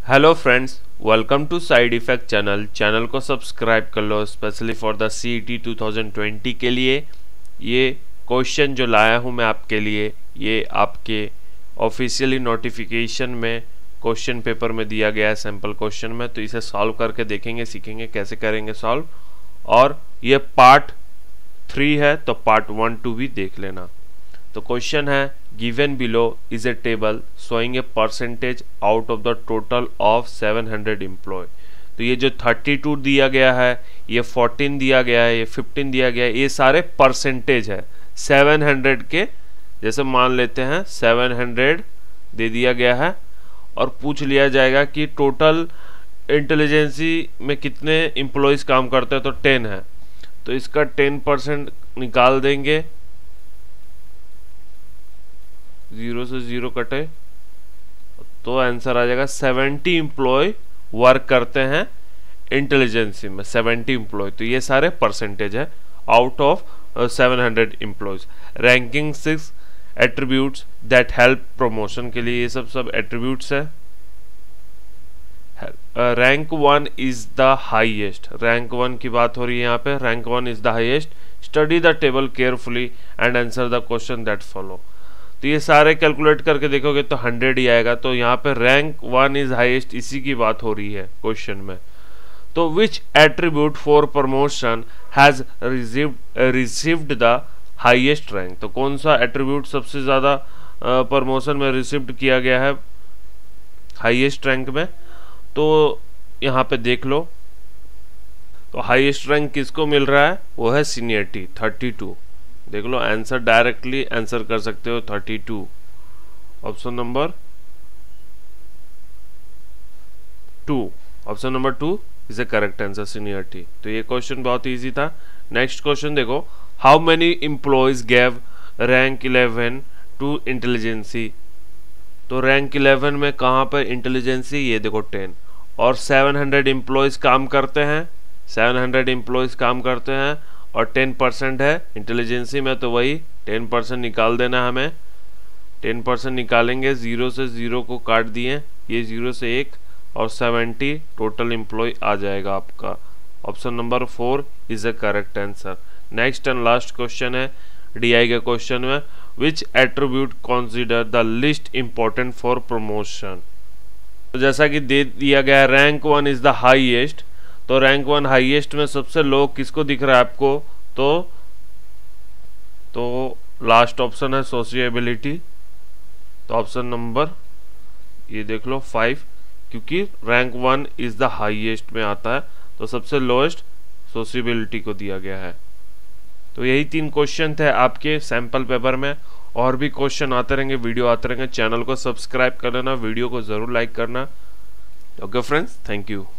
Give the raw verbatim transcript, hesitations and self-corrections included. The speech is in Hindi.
Hello friends, welcome to side effect channel. Channel को सब्सक्राइब कर लो specially for the CET two thousand twenty के लिए। ये क्वेश्चन जो लाया हूँ मैं आपके लिए, ये आपके ऑफिशियली नोटिफिकेशन में क्वेश्चन पेपर में दिया गया है सैम्पल क्वेश्चन में। तो इसे सॉल्व करके देखेंगे, सीखेंगे कैसे करेंगे सॉल्व। और ये पार्ट थ्री है तो पार्ट वन टू भी देख लेना। तो क्वेश्चन है, given below is a table showing a percentage out of the total of seven hundred employee। तो ये जो थर्टी टू दिया गया है, ये फोर्टीन दिया गया है, ये फिफ्टीन दिया गया है, ये सारे परसेंटेज है सेवन हंड्रेड के। जैसे मान लेते हैं सेवन हंड्रेड दे दिया गया है और पूछ लिया जाएगा कि टोटल इंटेलिजेंसी में कितने एम्प्लॉयज काम करते हैं, तो टेन है। तो इसका टेन परसेंट निकाल देंगे, जीरो से जीरो कटे तो आंसर आ जाएगा सेवेंटी एम्प्लॉय वर्क करते हैं इंटेलिजेंसी में, सेवेंटी एम्प्लॉय। तो ये सारे परसेंटेज है out of seven hundred employees. Ranking six attributes that help promotion के लिए, ये सब सब एट्रीब्यूट्स है। Rank one is the highest, rank one की बात हो रही है यहाँ पे। Rank one is the highest. Study the table carefully and answer the question that follow. तो ये सारे कैलकुलेट करके देखोगे तो हंड्रेड ही आएगा। तो यहाँ पे रैंक वन इज हाईएस्ट, इसी की बात हो रही है क्वेश्चन में। तो which attribute for promotion has received the highest rank. तो कौन सा एट्रीब्यूट सबसे ज्यादा प्रमोशन में रिसीव्ड किया गया है हाईएस्ट रैंक में। तो यहाँ पे देख लो, तो हाईएस्ट रैंक किसको मिल रहा है, वो है सीनियरिटी थर्टी टू। देख लो, आंसर डायरेक्टली आंसर कर सकते हो thirty two. Option number two, option number two is a correct answer, seniority. तो ये क्वेश्चन बहुत इजी था। नेक्स्ट क्वेश्चन देखो, how many employees gave rank eleven to intelligence. तो रैंक इलेवन में कहाँ पर इंटेलिजेंसी, ये देखो टेन। और सेवन हंड्रेड एम्प्लॉयज काम करते हैं, सेवन हंड्रेड एम्प्लॉयज काम करते हैं और टेन परसेंट है इंटेलिजेंसी में, तो वही टेन परसेंट निकाल देना हमें। टेन परसेंट निकालेंगे, जीरो से जीरो को काट दिए, ये जीरो से एक और सेवेंटी टोटल एम्प्लॉय आ जाएगा आपका। Option number four is a correct answer. Next and last question है डीआई के क्वेश्चन में, which attribute consider the least important for promotion. तो जैसा कि दे दिया गया है rank one is the highest, तो रैंक वन हाईएस्ट में सबसे लो किसको दिख रहा है आपको, तो तो लास्ट ऑप्शन है सोशिएबिलिटी। तो ऑप्शन नंबर ये देख लो फाइव, क्योंकि rank one is the highest में आता है, तो सबसे लोएस्ट सोशिएबिलिटी को दिया गया है। तो यही तीन क्वेश्चन थे आपके सैंपल पेपर में। और भी क्वेश्चन आते रहेंगे, वीडियो आते रहेंगे। चैनल को सब्सक्राइब कर लेना, वीडियो को जरूर लाइक करना। Okay friends, thank you.